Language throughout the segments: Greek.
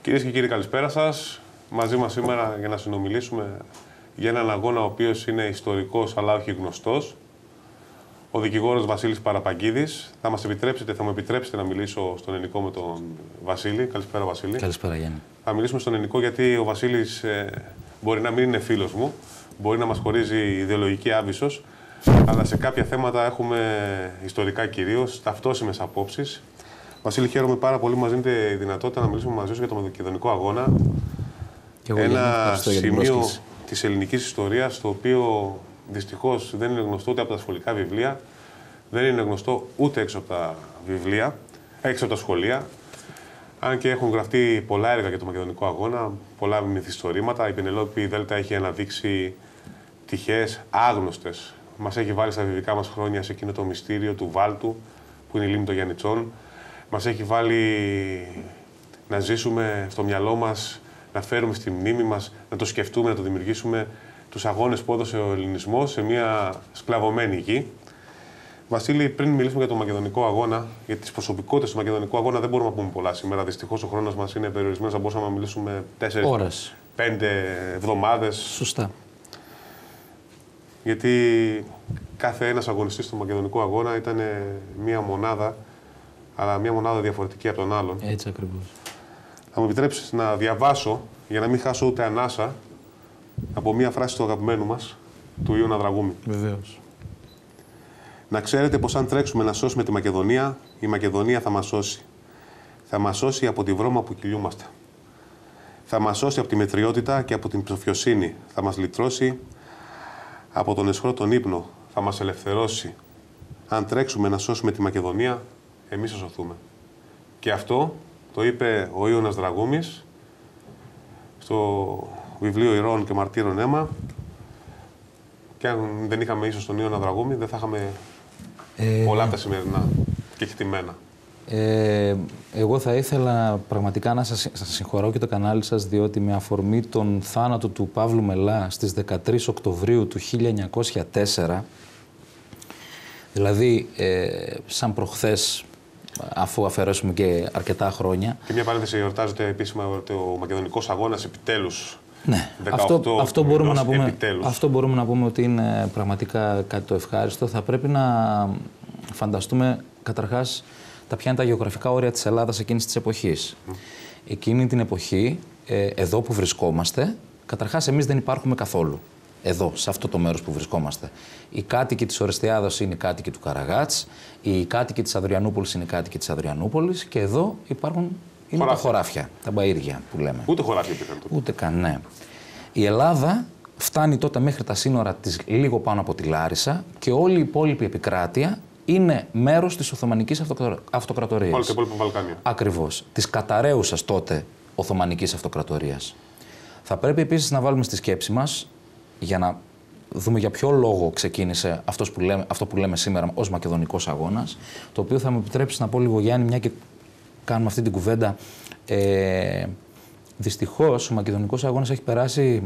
Κυρίες και κύριοι, καλησπέρα σας. Μαζί μας σήμερα για να συνομιλήσουμε για έναν αγώνα ο οποίος είναι ιστορικός αλλά όχι γνωστός. Ο δικηγόρος Βασίλης Παραπαγκίδης. Θα μου επιτρέψετε να μιλήσω στον ελληνικό με τον Βασίλη. Καλησπέρα, Βασίλη. Καλησπέρα, Γιάννη. Θα μιλήσουμε στον ελληνικό γιατί ο Βασίλης μπορεί να μην είναι φίλος μου, μπορεί να μας χωρίζει ιδεολογική άβυσσος, αλλά σε κάποια θέματα έχουμε ιστορικά κυρίως ταυτόσιμες απόψεις. Βασίλη, χαίρομαι πάρα πολύ που μας δίνετε η δυνατότητα να μιλήσουμε μαζί σου για τον μακεδονικό αγώνα. Ένα σημείο της ελληνικής ιστορίας, το οποίο δυστυχώς δεν είναι γνωστό ούτε από τα σχολικά βιβλία, δεν είναι γνωστό ούτε έξω από τα βιβλία, έξω από τα σχολεία. Αν και έχουν γραφτεί πολλά έργα για τον μακεδονικό αγώνα, πολλά μυθιστορήματα. Η Πενελόπη Δέλτα έχει αναδείξει τυχές άγνωστες. Μας έχει βάλει στα βιβλικά μας χρόνια σε εκείνο το μυστήριο του Βάλτου, που είναι η λίμνη των Γιαννιτσών. Μας έχει βάλει να ζήσουμε στο μυαλό μας, να φέρουμε στη μνήμη μας, να το σκεφτούμε, να το δημιουργήσουμε, τους αγώνες που έδωσε ο ελληνισμός σε μια σκλαβωμένη γη. Βασίλη, πριν μιλήσουμε για τον μακεδονικό αγώνα, για τις προσωπικότητες του μακεδονικού αγώνα, δεν μπορούμε να πούμε πολλά σήμερα. Δυστυχώς ο χρόνος μας είναι περιορισμένος, θα μπορούσαμε να μιλήσουμε 4-5 εβδομάδες. Σωστά. Γιατί κάθε ένας αγωνιστής του μακεδονικού αγώνα ήταν μια μονάδα, αλλά μια μονάδα διαφορετική από τον άλλον. Έτσι ακριβώς. Θα μου επιτρέψεις να διαβάσω, για να μην χάσω ούτε ανάσα, από μια φράση του αγαπημένου μας, του Ιώνα Δραγούμη. Βεβαίως. Να ξέρετε πως αν τρέξουμε να σώσουμε τη Μακεδονία, η Μακεδονία θα μας σώσει. Θα μας σώσει από τη βρώμα που κυλιούμαστε. Θα μας σώσει από τη μετριότητα και από την ψοφιοσύνη. Θα μας λυτρώσει από τον αισχρό τον ύπνο. Θα μας ελευθερώσει. Αν τρέξουμε να σώσουμε τη Μακεδονία, εμείς θα σωθούμε. Και αυτό το είπε ο Ιώνας Δραγούμης στο βιβλίο Ηρώων και Μαρτύρων Αίμα. Και αν δεν είχαμε ίσως τον Ιώνα Δραγούμη, δεν θα είχαμε πολλά από τα σημερινά και χτυμένα. Εγώ θα ήθελα πραγματικά να σας συγχωρώ και το κανάλι σας, διότι με αφορμή τον θάνατο του Παύλου Μελά στις 13 Οκτωβρίου του 1904, δηλαδή σαν προχθές, αφού αφαιρέσουμε και αρκετά χρόνια. Και μια παρένθεση, εορτάζεται επίσημα ο Μακεδονικός Αγώνας επιτέλους. Ναι, 18 αυτό μπορούμε να πούμε ότι είναι πραγματικά κάτι το ευχάριστο. Θα πρέπει να φανταστούμε καταρχάς ποια είναι τα γεωγραφικά όρια της Ελλάδας εκείνης της εποχής. Εκείνη την εποχή, εδώ που βρισκόμαστε, καταρχάς εμείς δεν υπάρχουμε καθόλου. Εδώ, σε αυτό το μέρος που βρισκόμαστε. Οι κάτοικοι της Ορεστιάδος είναι οι κάτοικοι του Καραγάτς, οι κάτοικοι της Αδριανούπολης είναι οι κάτοικοι της Αδριανούπολης και εδώ υπάρχουν τα χωράφια, τα μπαΐρια που λέμε. Ούτε χωράφια υπήρχαν τότε. Ούτε καν, ναι. Η Ελλάδα φτάνει τότε μέχρι τα σύνορα της λίγο πάνω από τη Λάρισα και όλη η υπόλοιπη επικράτεια είναι μέρος της Οθωμανικής Αυτοκρατορίας. Όλα τα υπόλοιπα Βαλκάνια. Ακριβώς. Της καταραίουσας τότε Οθωμανικής Αυτοκρατορίας. Θα πρέπει επίσης να βάλουμε στη σκέψη μας, για να δούμε για ποιο λόγο ξεκίνησε αυτό που λέμε σήμερα ως Μακεδονικός Αγώνας, το οποίο θα μου επιτρέψει να πω λίγο, Γιάννη, μια και κάνουμε αυτή την κουβέντα. Δυστυχώς ο Μακεδονικός Αγώνας έχει περάσει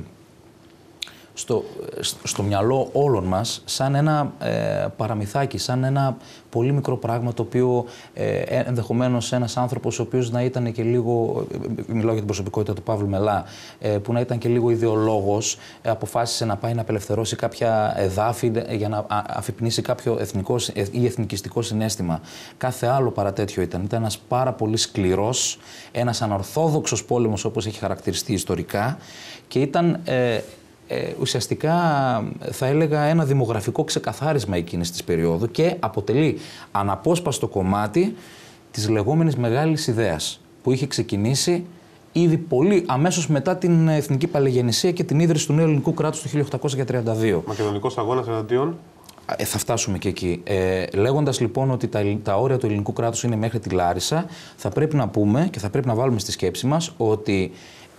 στο μυαλό όλων μας σαν ένα παραμυθάκι, σαν ένα πολύ μικρό πράγμα, το οποίο ενδεχομένως ένας άνθρωπος ο οποίος να ήταν και λίγο, μιλάω για την προσωπικότητα του Παύλου Μελά, που να ήταν και λίγο ιδεολόγος, αποφάσισε να πάει να απελευθερώσει κάποια εδάφη για να αφυπνίσει κάποιο εθνικό ή εθνικιστικό συναίσθημα. Κάθε άλλο παρά τέτοιο ήταν. Ήταν ένας πάρα πολύ σκληρός, ένας ανορθόδοξος πόλεμος, όπως έχει χαρακτηριστεί ιστορικά, και ήταν ουσιαστικά, θα έλεγα, ένα δημογραφικό ξεκαθάρισμα εκείνης της περίοδου και αποτελεί αναπόσπαστο κομμάτι της λεγόμενης μεγάλης ιδέας που είχε ξεκινήσει ήδη πολύ αμέσως μετά την εθνική παλαιγεννησία και την ίδρυση του νέου ελληνικού κράτους το 1832. Μακεδονικός Αγώνας εναντίον. Θα φτάσουμε και εκεί. Λέγοντας λοιπόν ότι τα όρια του ελληνικού κράτους είναι μέχρι τη Λάρισα, θα πρέπει να πούμε και θα πρέπει να βάλουμε στη σκέψη μας ότι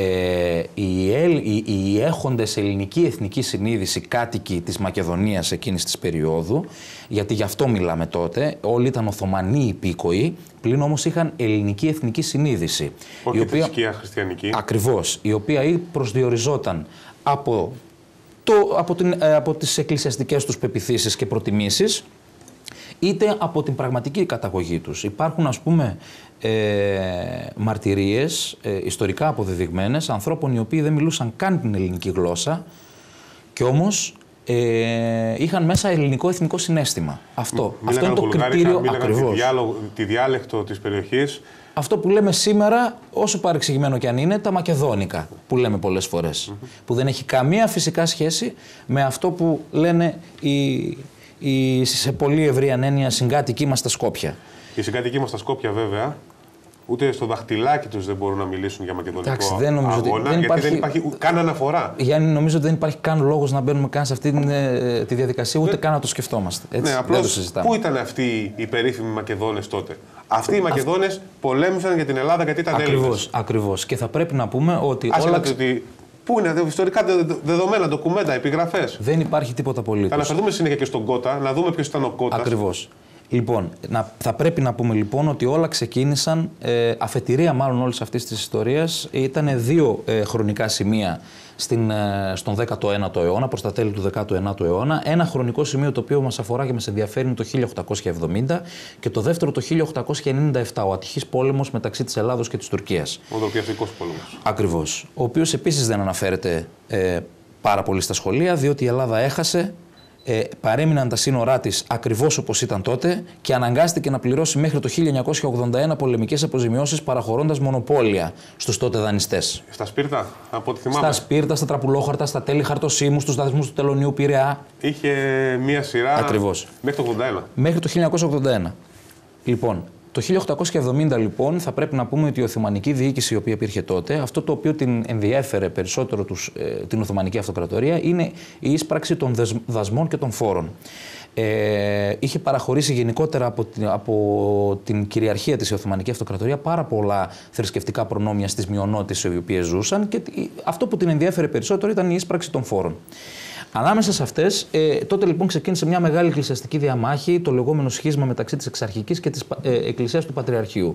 οι έχοντες ελληνική εθνική συνείδηση κάτοικοι της Μακεδονίας εκείνης της περίοδου, γιατί γι' αυτό μιλάμε τότε, όλοι ήταν Οθωμανοί υπήκοοι, πλην όμως είχαν ελληνική εθνική συνείδηση. Όχι θρησκεία χριστιανική. Ακριβώς, η οποία προσδιοριζόταν από τις εκκλησιαστικές τους πεποιθήσεις και προτιμήσεις είτε από την πραγματική καταγωγή τους. Υπάρχουν, ας πούμε, μαρτυρίες ιστορικά αποδεδειγμένες ανθρώπων οι οποίοι δεν μιλούσαν καν την ελληνική γλώσσα και όμως είχαν μέσα ελληνικό εθνικό συναίσθημα. Αυτό είναι το κριτήριο ακριβώς. Τη διάλεκτο της περιοχής. Αυτό που λέμε σήμερα, όσο παρεξηγημένο και αν είναι, τα μακεδόνικα, που λέμε πολλές φορές. Που δεν έχει καμία φυσικά σχέση με αυτό που λένε σε πολύ ευρία έννοια συγκάτοικοι μας στα Σκόπια. Οι συγκάτοικοι μας στα Σκόπια, βέβαια, ούτε στο δαχτυλάκι τους δεν μπορούν να μιλήσουν για μακεδονικό αγώνα, γιατί δεν υπάρχει καν αναφορά. Γιάννη, νομίζω ότι δεν υπάρχει καν λόγος να μπαίνουμε καν σε αυτή τη διαδικασία, ούτε καν να το σκεφτόμαστε. Έτσι, ναι, απλώς πού ήταν αυτοί οι περίφημοι Μακεδόνες τότε? Αυτοί οι Μακεδόνες πολέμησαν για την Ελλάδα γιατί ήταν Έλληνες. Ακριβώς. Και θα πρέπει να πούμε ότι πού είναι ιστορικά δεδομένα, ντοκουμέντα, επιγραφές? Δεν υπάρχει τίποτα απολύτως. Θα αναφερθούμε συνέχεια και στον Κώτα, να δούμε ποιος ήταν ο Κώτας. Ακριβώς. Λοιπόν, θα πρέπει να πούμε λοιπόν ότι όλα ξεκίνησαν, αφετηρία μάλλον όλης αυτής της ιστορίας, ήταν δύο χρονικά σημεία στον 19ο αιώνα, προς τα τέλη του 19ου αιώνα. Ένα χρονικό σημείο το οποίο μας αφορά και μας ενδιαφέρει είναι το 1870 και το δεύτερο το 1897, ο ατυχής πόλεμος μεταξύ της Ελλάδος και της Τουρκίας. Ο Δοκιαστικός πόλεμος. Ακριβώς. Ο οποίος επίσης δεν αναφέρεται πάρα πολύ στα σχολεία, διότι η Ελλάδα έχασε. Παρέμειναν τα σύνορά της ακριβώς όπως ήταν τότε και αναγκάστηκε να πληρώσει μέχρι το 1981 πολεμικές αποζημιώσεις παραχωρώντας μονοπόλια στους τότε δανειστές. Στα Σπίρτα, από ό,τι θυμάμαι. Στα Σπίρτα, στα Τραπουλόχαρτα, στα τέλη Χαρτοσύμου, στους δασμούς του Τελωνίου Πειραιά. Είχε μία σειρά ακριβώς. Μέχρι το 1981. Μέχρι το 1981. Λοιπόν, το 1870 λοιπόν θα πρέπει να πούμε ότι η Οθωμανική διοίκηση η οποία υπήρχε τότε, αυτό το οποίο την ενδιέφερε περισσότερο την Οθωμανική Αυτοκρατορία είναι η ίσπραξη των δασμών και των φόρων. Είχε παραχωρήσει γενικότερα από την κυριαρχία της η Οθωμανική Αυτοκρατορία πάρα πολλά θρησκευτικά προνόμια στις μειονότητες οι οποίες ζούσαν και αυτό που την ενδιέφερε περισσότερο ήταν η ίσπραξη των φόρων. Ανάμεσα σε αυτές, τότε λοιπόν ξεκίνησε μια μεγάλη εκκλησιαστική διαμάχη, το λεγόμενο σχίσμα μεταξύ της Εξαρχικής και της Εκκλησίας του Πατριαρχείου.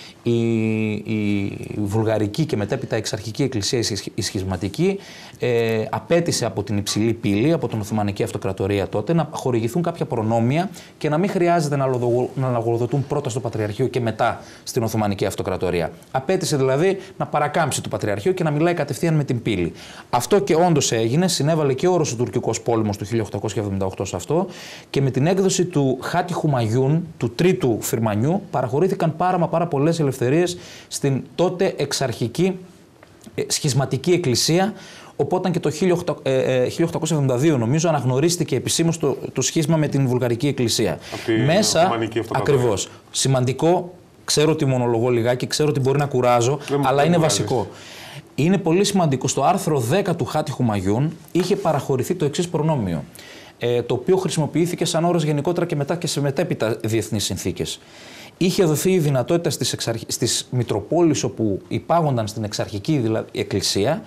Η Βουλγαρική και μετέπειτα Εξαρχική Εκκλησία, η σχισματική, απέτησε από την υψηλή πύλη, από την Οθωμανική Αυτοκρατορία τότε, να χορηγηθούν κάποια προνόμια και να μην χρειάζεται να λογοδοτούν πρώτα στο Πατριαρχείο και μετά στην Οθωμανική Αυτοκρατορία. Απέτησε δηλαδή να παρακάμψει το Πατριαρχείο και να μιλάει κατευθείαν με την πύλη. Αυτό και όντως έγινε, συνέβαλε και ο Ρωσοτουρκικός πόλεμος του 1878 σε αυτό και με την έκδοση του Χάτι Χουμαγιούν, του τρίτου Φυρμανιού, παραχωρήθηκαν πάρα πολλές ελευθερίες στην τότε εξαρχική σχισματική εκκλησία, οπότε και το 1872 νομίζω αναγνωρίστηκε επισήμως το σχίσμα με την Βουλγαρική Εκκλησία. Μέσα, ακριβώς, σημαντικό, ξέρω ότι μονολογώ λιγάκι, ξέρω ότι μπορεί να κουράζω, αλλά είναι βασικό. Είναι πολύ σημαντικό, στο άρθρο 10 του Χάτι Χουμαγιούν είχε παραχωρηθεί το εξής προνόμιο, το οποίο χρησιμοποιήθηκε σαν όρος γενικότερα και μετά και σε μετέπειτα διεθνείς συνθήκες. Είχε δοθεί η δυνατότητα στις Μητροπόλεις όπου υπάγονταν στην εξαρχική δηλαδή, εκκλησία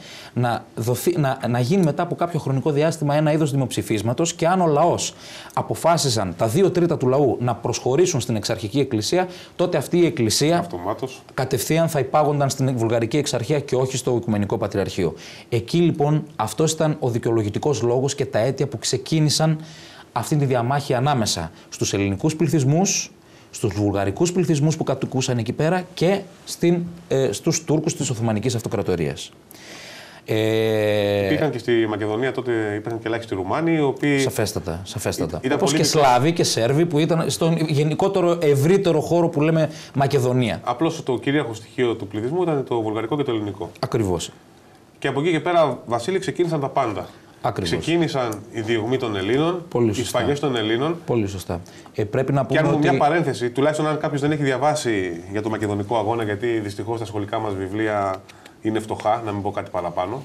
να γίνει μετά από κάποιο χρονικό διάστημα ένα είδος δημοψηφίσματος και αν ο λαός αποφάσιζαν τα 2 τρίτα του λαού να προσχωρήσουν στην εξαρχική εκκλησία, τότε αυτή η εκκλησία αυτομάτως κατευθείαν θα υπάγονταν στην Βουλγαρική Εξαρχία και όχι στο Οικουμενικό Πατριαρχείο. Εκεί λοιπόν αυτός ήταν ο δικαιολογητικός λόγος και τα αίτια που ξεκίνησαν αυτή τη διαμάχη ανάμεσα στους ελληνικούς πληθυσμούς, στους βουλγαρικούς πληθυσμούς που κατοικούσαν εκεί πέρα και στους Τούρκους της Οθωμανικής Αυτοκρατορίας. Υπήρχαν και στη Μακεδονία τότε, υπήρχαν και ελάχιστοι Ρουμάνοι, οι οποίοι. Σαφέστατα. Όπως και Σλάβοι και Σέρβοι που ήταν στον γενικότερο ευρύτερο χώρο που λέμε Μακεδονία. Απλώς το κυρίαρχο στοιχείο του πληθυσμού ήταν το βουλγαρικό και το ελληνικό. Ακριβώς. Και από εκεί και πέρα, Βασίλη, ξεκίνησαν τα πάντα. Ακριβώς. Ξεκίνησαν οι διωγμοί των Ελλήνων, οι σφαγές των Ελλήνων. Πολύ σωστά. Πρέπει να πούμε. Και αν μια παρένθεση, τουλάχιστον αν κάποιος δεν έχει διαβάσει για το μακεδονικό αγώνα, γιατί δυστυχώς τα σχολικά μας βιβλία είναι φτωχά, να μην πω κάτι παραπάνω,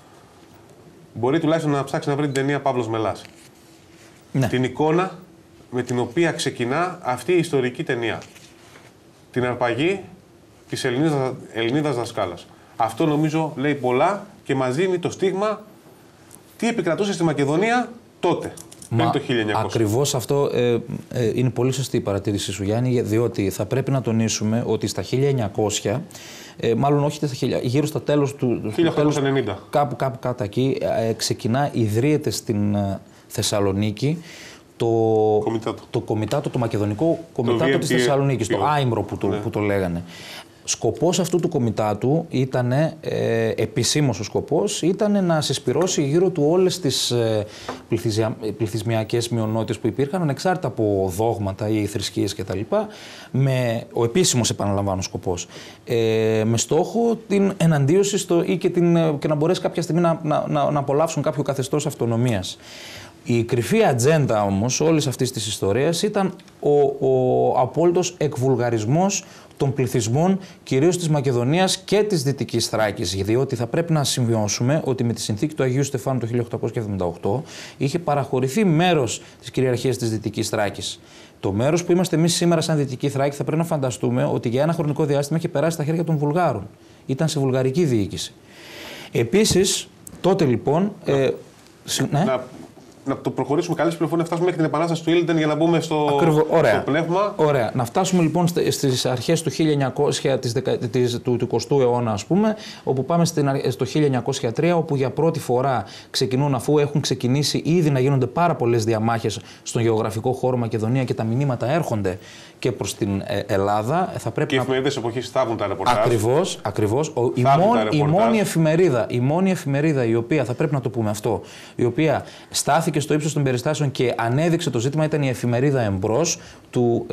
μπορεί τουλάχιστον να ψάξει να βρει την ταινία Παύλος Μελάς. Ναι. Την εικόνα με την οποία ξεκινά αυτή η ιστορική ταινία. Την αρπαγή της Ελληνίδας δασκάλας. Αυτό νομίζω λέει πολλά και μας δίνει το στίγμα τι επικρατούσε στη Μακεδονία τότε, πριν το 1900. Ακριβώς αυτό είναι πολύ σωστή η παρατήρηση σου, Γιάννη, διότι θα πρέπει να τονίσουμε ότι στα 1900, μάλλον όχι στα 1000, γύρω στα τέλος του 1890, κάπου κάτω εκεί, ιδρύεται στην Θεσσαλονίκη το κομιτάτο, το μακεδονικό κομιτάτο της Θεσσαλονίκης, το άημρο που το λέγανε. Σκοπός αυτού του κομιτάτου ήταν, επισήμως ο σκοπός, ήταν να συσπυρώσει γύρω του όλες τις πληθυσμιακές μειονότητες που υπήρχαν, ανεξάρτητα από δόγματα ή θρησκείες κτλ. Ο επίσημος, επαναλαμβάνω, σκοπός. Με στόχο την εναντίωση και να μπορέσει κάποια στιγμή να απολαύσουν κάποιο καθεστώς αυτονομίας. Η κρυφή ατζέντα όμως όλης αυτής της ιστορίας ήταν ο απόλυτος εκβουλγαρισμός των πληθυσμών, κυρίως της Μακεδονίας και της Δυτικής Θράκης, διότι θα πρέπει να σημειώσουμε ότι με τη συνθήκη του Αγίου Στεφάνου το 1878 είχε παραχωρηθεί μέρος της κυριαρχίας της Δυτικής Θράκης. Το μέρος που είμαστε εμείς σήμερα σαν Δυτική Θράκη θα πρέπει να φανταστούμε ότι για ένα χρονικό διάστημα είχε περάσει στα χέρια των Βουλγάρων. Ήταν σε βουλγαρική διοίκηση. Επίσης, τότε λοιπόν... Να το προχωρήσουμε καλή πληροφορία, να φτάσουμε μέχρι την επανάσταση του Ήλντεν για να μπούμε στο πνεύμα. Ωραία. Να φτάσουμε λοιπόν στις αρχές του 1900, του 20ου αιώνα, ας πούμε, όπου πάμε στο 1903, όπου για πρώτη φορά ξεκινούν, αφού έχουν ξεκινήσει ήδη να γίνονται πάρα πολλές διαμάχες στον γεωγραφικό χώρο Μακεδονία και τα μηνύματα έρχονται και προς την Ελλάδα. Θα πρέπει και οι εφημερίδες εποχής στάβουν τα ρεπορτάζ. Ακριβώς. Η μόνη εφημερίδα η οποία, θα πρέπει να το πούμε αυτό, η οποία στάθηκε στο ύψος των περιστάσεων και ανέδειξε το ζήτημα ήταν η εφημερίδα Εμπρός του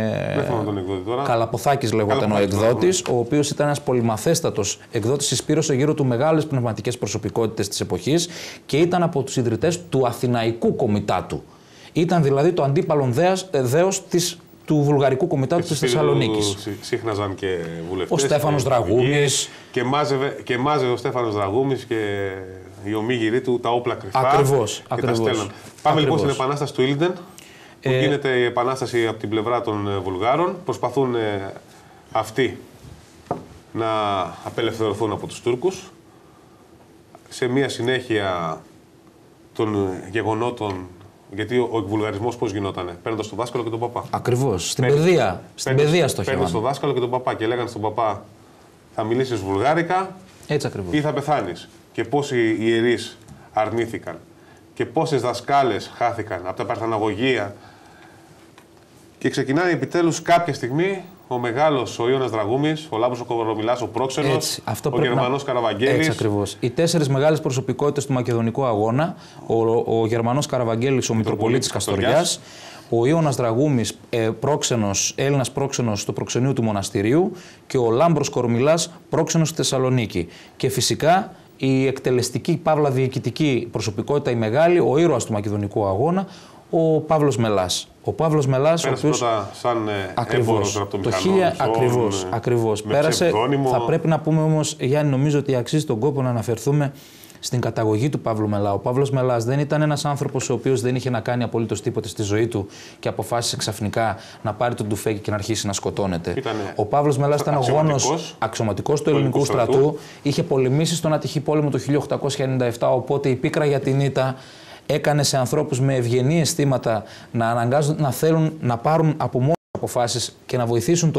Καλαποθάκης, λεγόταν ο εκδότης, ο οποίος ήταν ένας πολυμαθέστατος εκδότης, συσπήρωσε γύρω του μεγάλες πνευματικές προσωπικότητες της εποχής και ήταν από τους ιδρυτές του Αθηναϊκού Κομιτάτου. Ήταν δηλαδή το αντίπαλον δέος του Βουλγαρικού Κομιτάτου της Θεσσαλονίκης. Σύχναζαν και βουλευτές. Ο Στέφανος Δραγούμης. Και μάζευε ο Στέφανος Δραγούμης και οι ομίγυροι του τα όπλα κρυφά. Ακριβώς. Πάμε λοιπόν στην επανάσταση του Ήλντεν, που γίνεται η επανάσταση από την πλευρά των Βουλγάρων. Προσπαθούν αυτοί να απελευθερωθούν από τους Τούρκους. Σε μια συνέχεια των γεγονότων, γιατί ο εκβουλγαρισμός πώς γινότανε, παίρνοντας τον δάσκαλο και τον παπά. Ακριβώς. Στην παιδεία στοχεύανε. Παίρνοντας τον δάσκαλο και τον παπά και λέγανε στον παπά, θα μιλήσεις βουλγάρικα ή θα πεθάνεις. Και πόσοι ιερείς αρνήθηκαν και πόσες δασκάλες χάθηκαν από τα παρθαναγωγεία. Και ξεκινάει επιτέλους κάποια στιγμή ο μεγάλος ο Ιώνας Δραγούμης, ο Λάμπρος ο Κορομιλάς, ο Πρόξενος, ο Γερμανός Καραβαγγέλης. Έτσι ακριβώς. Οι τέσσερις μεγάλες προσωπικότητες του μακεδονικού αγώνα, ο Γερμανός Καραβαγγέλης, ο Μητροπολίτης Καστοριάς, ο Ιώνας Δραγούμης, Έλληνας πρόξενος του προξενείου του μοναστηρίου και ο Λάμπρος Κορομιλάς, πρόξενος στη Θεσσαλονίκη. Και φυσικά η εκτελεστική, παύλα διοικητική προσωπικότητα, η μεγάλη, ο ήρωας του μακεδονικού αγώνα, ο Παύλος Μελάς. Ο Παύλος Μελάς, πέρασε πρώτα σαν έμπορος ραπτομηχανών. Ακριβώς. Πέρασε. Ψευδόνυμο. Θα πρέπει να πούμε όμως, Γιάννη, νομίζω ότι αξίζει τον κόπο να αναφερθούμε στην καταγωγή του Παύλου Μελά. Ο Παύλος Μελάς δεν ήταν ένας άνθρωπος ο οποίος δεν είχε να κάνει απολύτως τίποτε στη ζωή του και αποφάσισε ξαφνικά να πάρει τον τουφέκι και να αρχίσει να σκοτώνεται. Ο Παύλος Μελάς ήταν ο γόνος αξιωματικός του ελληνικού στρατού. Είχε πολεμήσει στον Αττική πόλεμο το 1897, οπότε η πίκρα για την ήττα έκανε σε ανθρώπους με ευγενή αισθήματα να αναγκάζουν, να θέλουν να πάρουν από μόνοι αποφάσεις και να βοηθήσουν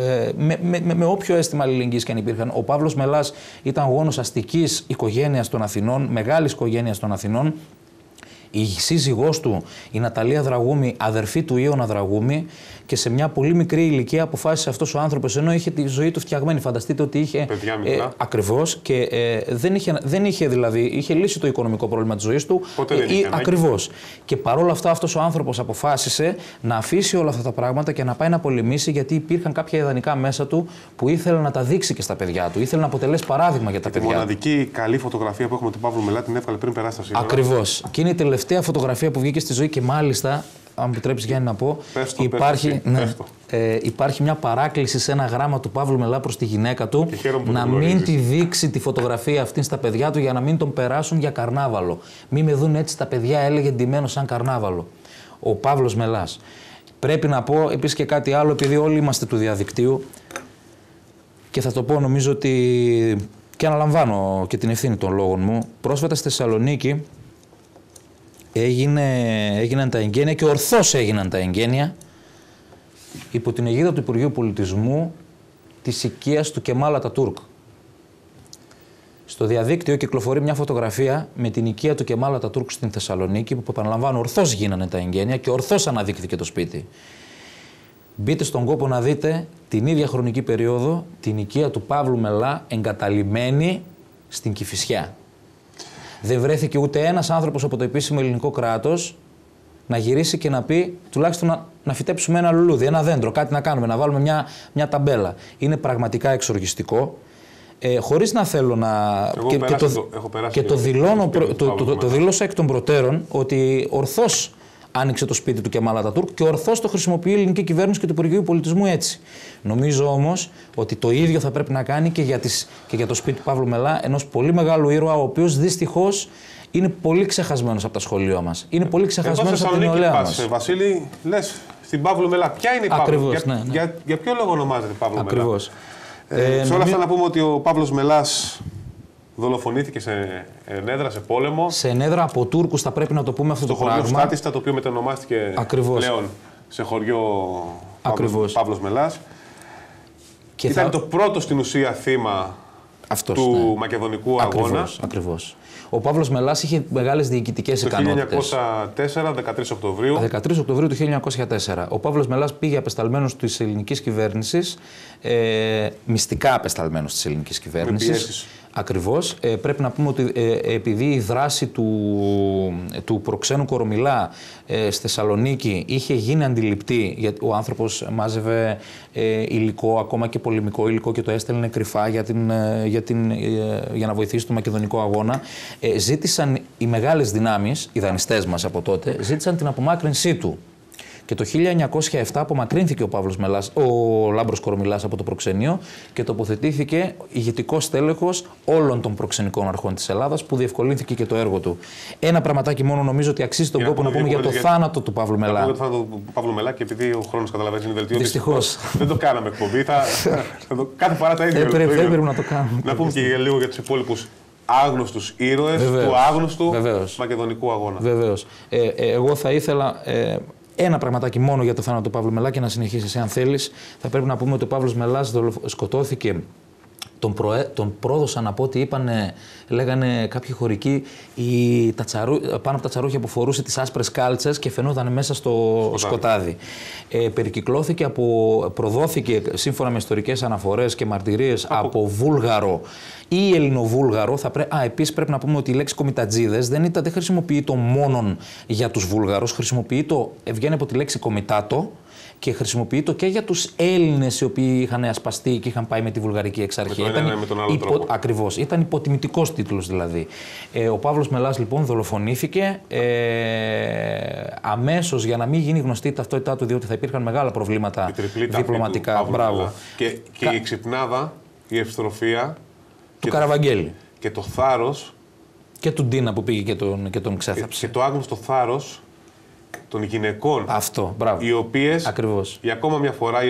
με όποιο αίσθημα αλληλεγγύης και αν υπήρχαν. Ο Παύλος Μελάς ήταν γόνος αστικής οικογένειας των Αθηνών, μεγάλης οικογένειας των Αθηνών. Η σύζυγός του, η Ναταλία Δραγούμη, αδερφή του Ιώνα Δραγούμη, και σε μια πολύ μικρή ηλικία αποφάσισε αυτός ο άνθρωπος, ενώ είχε τη ζωή του φτιαγμένη. Φανταστείτε ότι είχε. Ακριβώς, και δεν είχε δηλαδή, είχε λύσει το οικονομικό πρόβλημα της ζωής του. Ακριβώς. Και παρόλα αυτά, αυτός ο άνθρωπος αποφάσισε να αφήσει όλα αυτά τα πράγματα και να πάει να πολεμήσει, γιατί υπήρχαν κάποια ιδανικά μέσα του που ήθελε να τα δείξει και στα παιδιά του. Ήθελε να αποτελέσει παράδειγμα για τα παιδιά. Η μοναδική καλή φωτογραφία που έχουμε του Παύλου Μελά την έβγαλε πριν περάσει τα σύνορα. Ακριβώς. Και είναι η τελευταία φωτογραφία που βγήκε στη ζωή και μάλιστα, αν μου επιτρέπεις, Γιάννη, να πω, υπάρχει μια παράκληση σε ένα γράμμα του Παύλου Μελά προς τη γυναίκα του να μην τη δείξει τη φωτογραφία αυτή στα παιδιά του για να μην τον περάσουν για καρνάβαλο. Μην με δουν έτσι τα παιδιά, έλεγε, ντυμένο σαν καρνάβαλο. Ο Παύλος Μελάς. Πρέπει να πω επίσης και κάτι άλλο, επειδή όλοι είμαστε του διαδικτύου και θα το πω, νομίζω ότι και αναλαμβάνω και την ευθύνη των λόγων μου. Πρόσφατα στη Θεσσαλονίκη έγιναν τα εγγένεια και ορθώς έγιναν τα εγγένεια υπό την αιγίδα του Υπουργείου Πολιτισμού της οικίας του Κεμάλ Ατατούρκ. Στο διαδίκτυο κυκλοφορεί μια φωτογραφία με την οικία του Κεμάλ Ατατούρκ στην Θεσσαλονίκη, που επαναλαμβάνω, ορθώς γίνανε τα εγγένεια και ορθώς αναδείχθηκε το σπίτι. Μπείτε στον κόπο να δείτε την ίδια χρονική περίοδο την οικία του Παύλου Μελά εγκαταλειμμένη στην Κηφισιά. Δεν βρέθηκε ούτε ένας άνθρωπος από το επίσημο ελληνικό κράτος να γυρίσει και να πει τουλάχιστον να φυτέψουμε ένα λουλούδι, ένα δέντρο, κάτι να κάνουμε, να βάλουμε μια ταμπέλα. Είναι πραγματικά εξοργιστικό. Χωρίς να θέλω να. Το δήλωσα εκ των προτέρων ότι ορθώς άνοιξε το σπίτι του Κεμάλ Ατατούρκ και ορθώς το χρησιμοποιεί η ελληνική κυβέρνηση και το Υπουργείο Πολιτισμού έτσι. Νομίζω όμως ότι το ίδιο θα πρέπει να κάνει και για το σπίτι του Παύλου Μελά, ενός πολύ μεγάλου ήρωα, ο οποίος δυστυχώς είναι πολύ ξεχασμένος από τα σχολεία μας. Είναι πολύ ξεχασμένος από την νεολαία μας. Βασίλη, λες στην Παύλου Μελά. Ποια είναι η Παύλου? Ακριβώς, ναι. Για ποιο λόγο ονομάζεται Παύλου Μελά? Ακριβώς. Σε όλα αυτά να πούμε ότι ο Παύλος Μελάς δολοφονήθηκε σε ενέδρα, σε πόλεμο. Σε ενέδρα από Τούρκους, θα πρέπει να το πούμε αυτό το πράγμα. Στο χωριό Στάτιστα, το οποίο μετανομάστηκε πλέον σε χωριό Παύλος Μελάς. Και ήταν το πρώτο στην ουσία θύμα του Μακεδονικού αγώνα. Ακριβώς. Ο Παύλος Μελάς είχε μεγάλες διοικητικές ικανότητες. Το 1904, 13 Οκτωβρίου. 13 Οκτωβρίου του 1904. Ο Παύλος Μελάς πήγε απεσταλμένος της ελληνικής κυβέρνησης, μυστικά απεσταλμένος της ελληνικής κυβέρνησης. Ακριβώς. Πρέπει να πούμε ότι επειδή η δράση του προξένου Κορομιλά στη Θεσσαλονίκη είχε γίνει αντιληπτή, γιατί ο άνθρωπος μάζευε υλικό, ακόμα και πολεμικό υλικό, και το έστελνε κρυφά για να βοηθήσει το μακεδονικό αγώνα, ζήτησαν οι μεγάλες δυνάμεις, οι δανειστές μας από τότε, ζήτησαν την απομάκρυνσή του. Και το 1907 απομακρύνθηκε ο Παύλος Μελάς, ο Λάμπρος Κορομιλάς από το προξενείο και τοποθετήθηκε ηγετικός στέλεχος όλων των προξενικών αρχών της Ελλάδας, που διευκολύνθηκε και το έργο του. Ένα πραγματάκι μόνο νομίζω ότι αξίζει τον κόπο να πούμε για το θάνατο του Παύλου Μελά. Για το θάνατο του Παύλου Μελά, και επειδή ο χρόνος καταλαβαίνει είναι βελτιώδης. Δυστυχώς. Δεν το κάναμε εκπομπή. Κάθε φορά τα ίδια. Πρέπει να το κάνουμε. Να πούμε και λίγο για τους υπόλοιπους άγνωστους ήρωες του άγνωστου μακεδονικού αγώνα. Βεβαίως. Εγώ θα ήθελα. Ένα πραγματάκι μόνο για το θάνατο του Παύλου Μελά και να συνεχίσεις, αν θέλεις. Θα πρέπει να πούμε ότι ο Παύλος Μελάς σκοτώθηκε. Τον πρόδωσαν, από ό,τι λέγανε κάποιοι χωρικοί, πάνω από τα τσαρούχια που φορούσε τις άσπρες κάλτσες και φαινόταν μέσα στο σκοτάδι. Προδόθηκε σύμφωνα με ιστορικές αναφορές και μαρτυρίες από Βούλγαρο ή Ελληνοβούλγαρο. Επίσης πρέπει να πούμε ότι η λέξη κομιτατζίδες δεν χρησιμοποιείται μόνον για τους Βούλγαρους, βγαίνει από τη λέξη κομιτάτο. Και χρησιμοποιείται και για τους Έλληνες οι οποίοι είχαν ασπαστεί και είχαν πάει με τη βουλγαρική εξαρχία. Ακριβώς. Ήταν υποτιμητικός τίτλος δηλαδή. Ο Παύλος Μελάς λοιπόν δολοφονήθηκε αμέσως, για να μην γίνει γνωστή η ταυτότητά του, διότι θα υπήρχαν μεγάλα προβλήματα διπλωματικά. Μπράβο. Και η ξυπνάδα, η ευστροφία του Καραβαγγέλη. Και το θάρρος. Και του Ντίνα που πήγε και τον ξέθαψε. Και το άγνωστο θάρρος των γυναικών, οι οποίες, ακριβώς, για ακόμα μια φορά η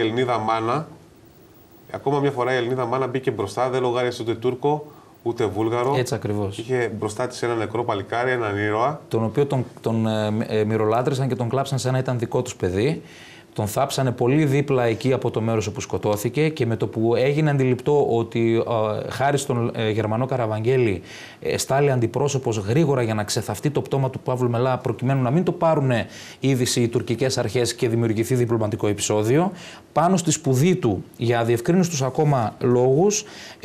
Ελληνίδα μάνα μπήκε μπροστά, δεν λογάριασε ούτε Τούρκο ούτε Βούλγαρο. Έτσι ακριβώς. Είχε μπροστά της ένα νεκρό παλικάρι, έναν ήρωα. Τον οποίο τον μυρολάτρησαν και τον κλάψαν σαν να ήταν δικό τους παιδί. Τον θάψανε πολύ δίπλα εκεί από το μέρος όπου σκοτώθηκε, και με το που έγινε αντιληπτό ότι χάρη στον Γερμανό Καραβαγγέλη στάλει αντιπρόσωπος γρήγορα για να ξεθαυτεί το πτώμα του Παύλου Μελά, προκειμένου να μην το πάρουν είδηση οι τουρκικές αρχές και δημιουργηθεί διπλωματικό επεισόδιο, πάνω στη σπουδή του για αδιευκρίνιστους ακόμα λόγους,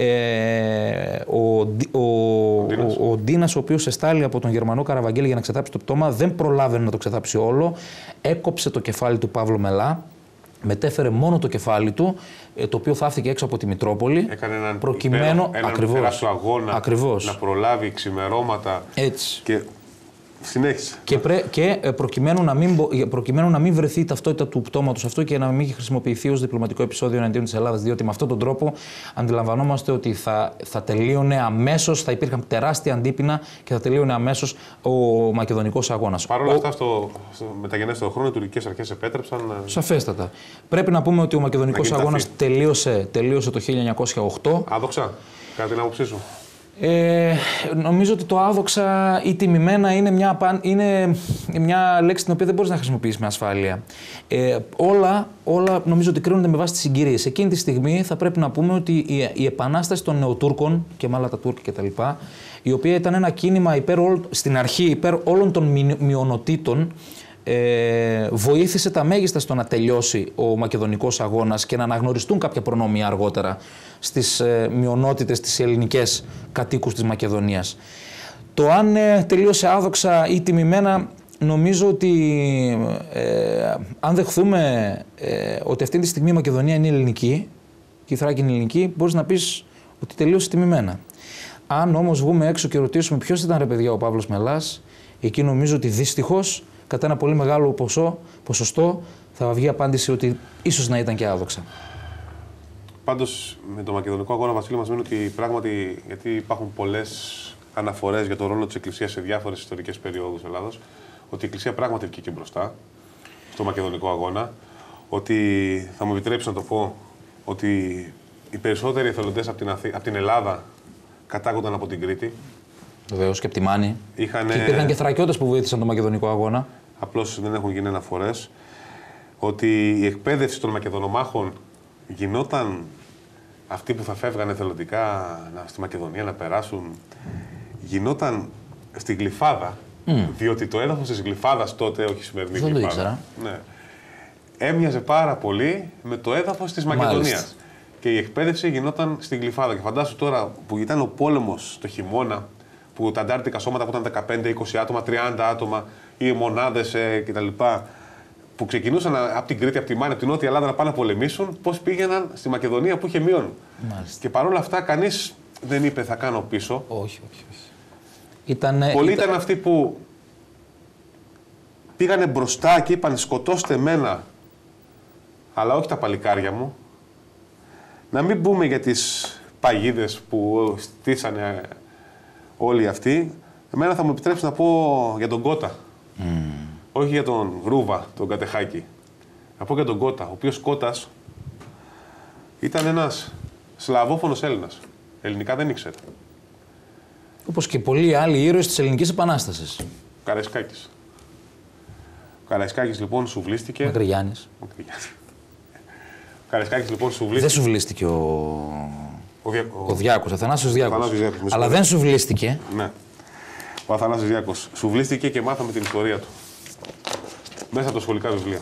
ο Ντίνας, ο οποίος εστάλει από τον Γερμανό Καραβαγγέλη για να ξεθάψει το πτώμα, δεν προλάβαινε να το ξεθάψει όλο, έκοψε το κεφάλι του Παύλου Μελά, μετέφερε μόνο το κεφάλι του, το οποίο θαύτηκε έξω από τη Μητρόπολη. Έκανε έναν τεράστιο αγώνα να προλάβει ξημερώματα. Έτσι. Και συνέχισε. Και προκειμένου να μην βρεθεί η ταυτότητα του πτώματος αυτού και να μην χρησιμοποιηθεί ως διπλωματικό επεισόδιο εναντίον της Ελλάδας, διότι με αυτόν τον τρόπο αντιλαμβανόμαστε ότι θα τελείωνε αμέσως, θα υπήρχαν τεράστια αντίπεινα και θα τελείωνε αμέσως ο μακεδονικός αγώνας. Παρ' όλα αυτά, στο μεταγενέστερο χρόνο, οι τουρκικές αρχές επέτρεψαν. Σαφέστατα. Πρέπει να πούμε ότι ο μακεδονικός αγώνας τελείωσε το 1908. Άδοξα, κατά την άποψή σου. Νομίζω ότι το άδοξα ή τιμημένα είναι μια λέξη την οποία δεν μπορείς να χρησιμοποιήσεις με ασφάλεια. Όλα νομίζω ότι κρίνονται με βάση τις συγκυρίες. Εκείνη τη στιγμή θα πρέπει να πούμε ότι η επανάσταση των Νεοτούρκων και μάλλον τα Τούρκοι κτλ., η οποία ήταν ένα κίνημα στην αρχή υπέρ όλων των μειονοτήτων, βοήθησε τα μέγιστα στο να τελειώσει ο μακεδονικός αγώνας και να αναγνωριστούν κάποια προνόμια αργότερα στις μειονότητες, τις ελληνικές κατοίκους της Μακεδονίας. Το αν τελείωσε άδοξα ή τιμημένα, νομίζω ότι αν δεχθούμε ότι αυτή τη στιγμή η Μακεδονία είναι ελληνική και η Θράκη είναι ελληνική, μπορείς να πεις ότι τελείωσε τιμημένα. Αν όμως βγούμε έξω και ρωτήσουμε ποιος ήταν ρε παιδιά ο Παύλος Μελάς, εκεί νομίζω ότι δυστυχώς κατά ένα πολύ μεγάλο ποσοστό θα βγει απάντηση ότι ίσως να ήταν και άδοξα. Πάντως με το μακεδονικό αγώνα, Βασίλη, μας μένει ότι πράγματι, γιατί υπάρχουν πολλές αναφορές για τον ρόλο της Εκκλησίας σε διάφορες ιστορικές περιόδους Ελλάδος, ότι η Εκκλησία πράγματι βγήκε μπροστά στο μακεδονικό αγώνα, ότι θα μου επιτρέψει να το πω ότι οι περισσότεροι εθελοντές από την Ελλάδα κατάγονταν από την Κρήτη. Βεβαίως και από τη Μάνη. Και υπήρχαν και θρακιώτες που βοήθησαν τον μακεδονικό αγώνα. Απλώς δεν έχουν γίνει αναφορές. Ότι η εκπαίδευση των Μακεδονομάχων γινόταν αυτοί που θα φεύγανε εθελοντικά στη Μακεδονία να περάσουν, γινόταν στην Γλυφάδα. Διότι το έδαφος της Γλυφάδας τότε, όχι η σημερινή Γλυφάδα. Δεν το ήξερα. Ναι, έμοιαζε πάρα πολύ με το έδαφος της Μακεδονίας. Μάλιστα. Και η εκπαίδευση γινόταν στην Γλυφάδα. Και φαντάσου τώρα που ήταν ο πόλεμος το χειμώνα, που τα αντάρτικα σώματα που ήταν 15-20 άτομα, 30 άτομα, ή μονάδες κτλ., που ξεκινούσαν από την Κρήτη, από τη Μάνη, από την Νότια Ελλάδα να πάνε να πολεμήσουν, πώς πήγαιναν στη Μακεδονία που είχε μείον. Και παρόλα αυτά, κανείς δεν είπε θα κάνω πίσω. Όχι. Πολλοί ήταν αυτοί που πήγανε μπροστά και είπαν σκοτώστε εμένα, αλλά όχι τα παλικάρια μου. Να μην πούμε για τις παγίδες που στήσανε όλοι αυτοί. Εμένα θα μου επιτρέψει να πω για τον Κώτα. Όχι για τον Γρούβα, τον Κατεχάκη. Να πω για τον Κώτα, ο οποίος Κώτας ήταν ένας σλαβόφωνος Έλληνας. Ελληνικά δεν ήξερε. Όπως και πολλοί άλλοι ήρωες της Ελληνικής Επανάστασης. Καραϊσκάκης. Ο Καραϊσκάκης λοιπόν σουβλίστηκε. Μακρυγιάννης. Ο Καραϊσκάκης λοιπόν σουβλίστηκε. Δεν σουβλίστηκε ο Διάκος, Αθανάσιος Διάκος. Αλλά δεν σουβλίστηκε. Ναι. Ο Αθανάσιος Διάκος σουβλίστηκε και μάθαμε την ιστορία του. Μέσα από τα σχολικά βιβλία.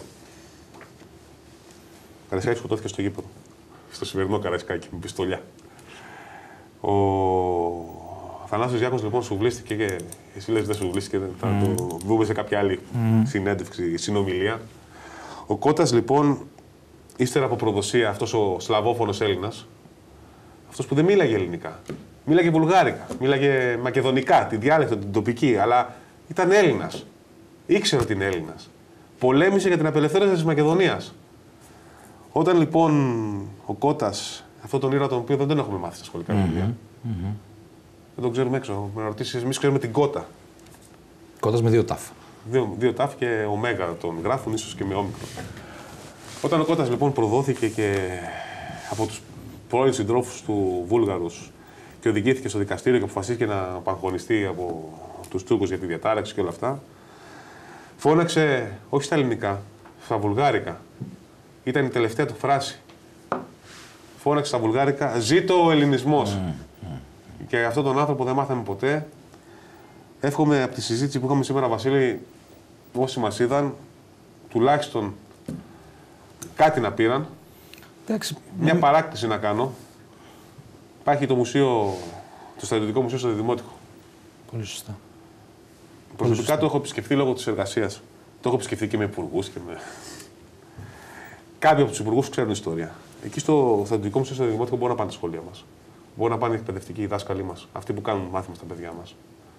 Ο Καραϊσκάκης σκοτώθηκε στο γήπεδο. Στο σημερινό Καραϊσκάκη, με πιστολιά. Ο Αθανάσιος Διάκος λοιπόν σουβλίστηκε και εσύ λες δεν σουβλίστηκε, θα το δούμε σε κάποια άλλη συνέντευξη, συνομιλία. Ο Κώτας λοιπόν, ύστερα από προδοσία, αυτός ο σλαβόφωνος Έλληνας, αυτός που δεν μίλαγε ελληνικά, μίλαγε βουλγάρικα, μίλαγε μακεδονικά, τη διάλεκτο, την τοπική, αλλά ήταν Έλληνας. Ήξερε ότι είναι Έλληνας. Πολέμησε για την απελευθέρωση της Μακεδονίας. Όταν λοιπόν ο Κώτας, αυτόν τον ήρωα τον οποίο δεν τον έχουμε μάθει στα σχολικά βιβλία, δεν τον ξέρουμε έξω. Με ρωτήσεις, εμείς ξέρουμε την Κώτα. Κώτας με 2 τάφ. 2 τάφ και ωμέγα τον γράφουν, ίσως και με όμικρο. Όταν ο Κώτας λοιπόν προδόθηκε και από τους πρώην συντρόφους του Βούλγαρους και οδηγήθηκε στο δικαστήριο και αποφασίστηκε να απαγχωνιστεί από τους Τούρκους για τη διατάραξη και όλα αυτά, φώναξε όχι στα ελληνικά, στα βουλγάρικα. Ήταν η τελευταία του φράση. Φώναξε στα βουλγάρικα, ζήτω ο ελληνισμός. Και αυτόν τον άνθρωπο δεν μάθαμε ποτέ. Εύχομαι από τη συζήτηση που είχαμε σήμερα, Βασίλη, όσοι μας είδαν, τουλάχιστον κάτι να πήραν. Μια παράκτηση να κάνω. Υπάρχει το μουσείο, το στρατιωτικό μουσείο στο Δημότυχο. Πολύ σωστά. Προσωπικά το έχω επισκεφθεί λόγω της εργασίας. Το έχω επισκεφθεί και με υπουργούς και με... Κάποιοι από τους υπουργούς ξέρουν ιστορία. Εκεί στο στρατιωτικό μουσείο στο Δημότυχο μπορούν να πάνε τα σχολεία μας. Μπορούν να πάνε οι εκπαιδευτικοί, οι δάσκαλοι μας. Αυτοί που κάνουν μάθημα στα παιδιά μας.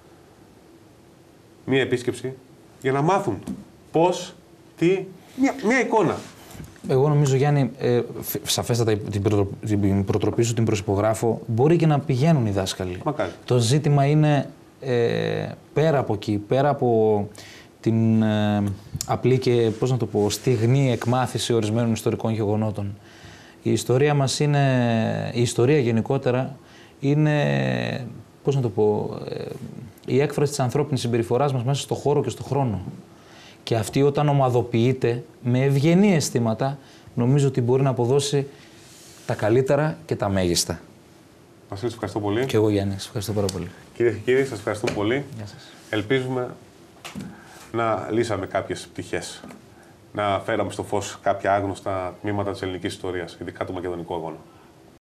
Μία επίσκεψη για να μάθουν πώς, τι, μια εικόνα. Εγώ νομίζω, Γιάννη, σαφέστατα την προτροπή σου την προσυπογράφω, μπορεί και να πηγαίνουν οι δάσκαλοι. Μακάρι. Το ζήτημα είναι πέρα από εκεί, πέρα από την απλή και, πώς να το πω, στιγνή εκμάθηση ορισμένων ιστορικών γεγονότων. Η ιστορία μας είναι, η ιστορία γενικότερα, είναι πώς να το πω, η έκφραση της ανθρώπινης συμπεριφοράς μας μέσα στο χώρο και στο χρόνο. Και αυτή όταν ομαδοποιείται με ευγενή αισθήματα, νομίζω ότι μπορεί να αποδώσει τα καλύτερα και τα μέγιστα. Βασίλη, σας ευχαριστώ πολύ. Και εγώ, Γιάννη, σας ευχαριστώ πάρα πολύ. Κυρίες και κύριοι, σας ευχαριστούμε πολύ. Γεια σας. Ελπίζουμε να λύσαμε κάποιες πτυχές, να φέραμε στο φως κάποια άγνωστα τμήματα της ελληνικής ιστορίας, ειδικά του Μακεδονικού Αγώνα.